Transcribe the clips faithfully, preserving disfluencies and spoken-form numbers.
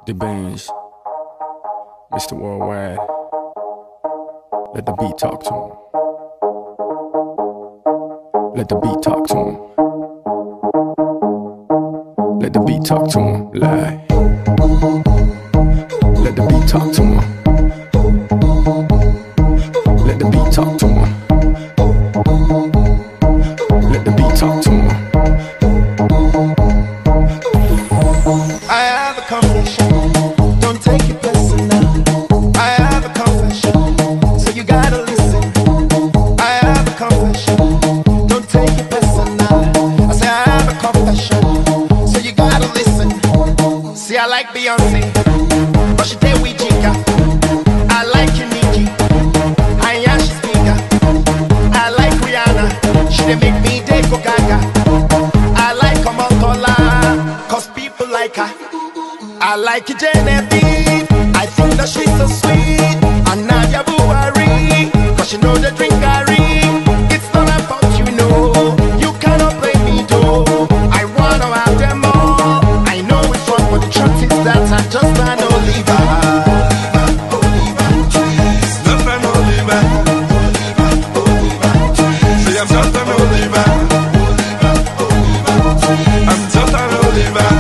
The Benz, Mister Worldwide. Let the beat talk to him. Let the beat talk to him. Let the beat talk to him. Lie. Let the beat talk to him. Let the beat talk to him. Let the beat talk to him. I have a confession, don't take it personal. I have a confession, so you gotta listen. I have a confession, don't take it personal. I say I have a confession, so you gotta listen. See, I like Beyonce, but she did we Jika. I like Nicki, I am she's bigger. I like Rihanna, she did make me dey go gaga. I like Omotola, cause people like her. I like Genevieve, I think that she's so sweet. And Nadia Buhari, cause you know the drink Gary. It's not about you know, you cannot play me though. I wanna have them all, I know it's wrong, but the truth is that I'm just an Oliver. Oliver, please. Just an Oliver. Oliver, please. Say I'm just an Oliver. I'm just an Oliver.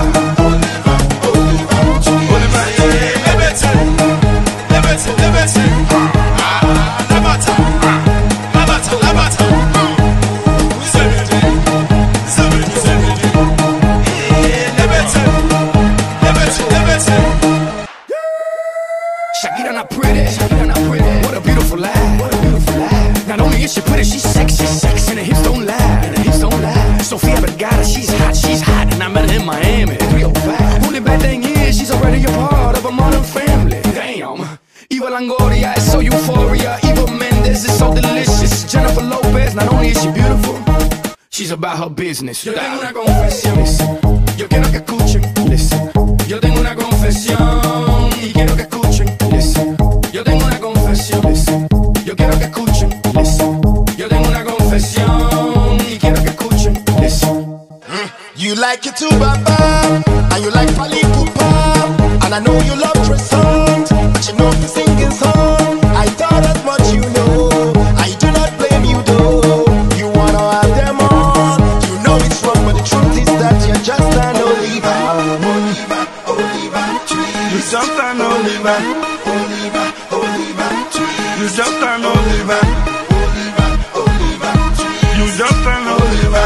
Shakira not pretty, Shakira not pretty. What a beautiful laugh, what a beautiful laugh. Not only is she pretty, she's sexy, sexy. And her hips don't lie, and her hips don't lie. Sofia Vergara, she's hot, she's hot. And I met her in Miami, three oh five. Only bad thing is, she's already a part of a modern family. Damn. Eva Longoria is so euphoria. Eva Mendes is so delicious. Jennifer Lopez, not only is she beautiful, she's about her business. Yo tengo una confesión, listen. Yo quiero que escuchen, listen. Yo tengo una confesión y quiero que escuchen, listen. Yo tengo una confesión, listen. Yo quiero que escuchen, listen. Yo tengo una confesión y quiero que escuchen, listen. You like it too, Baba, and you like Pali Pupa, and I know you love Trey songs, but you know the singing song. I thought as much, you know. I do not blame you though. You wanna have them all. You know it's wrong, but the truth is that you're just an Oliver. Oliver, Oliver, you just an Oliver. Oliver, Oliver, you just an Oliver. Oliver, Oliver, you just an Oliver.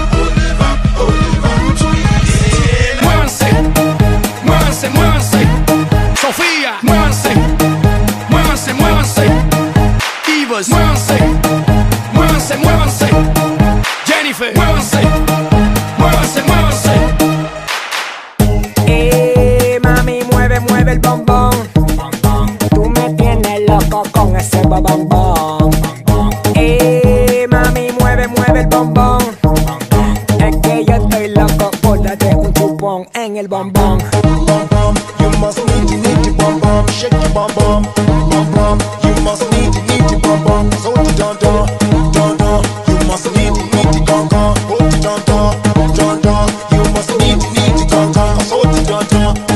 Muévanse, muévanse, Sofía, muévanse, muévanse, muévanse, Evas, muévanse, muévanse, muévanse, Jennifer, muévanse, muévanse, muévanse. Eh, mami, mueve, mueve el bombón. Tú me tienes loco con ese bombón. Eh, mami, mueve, mueve el bombón. Es que yo estoy loco por darte un chupón en el bombón. Bum bum, you must need to need to bum bum, shake your bum bum, bum bum. You must need to need to bum bum, so you don't do, don't do. You must need to need to gong gong, hold you don't do, don't do. You must need to need to gong gong, so you don't do.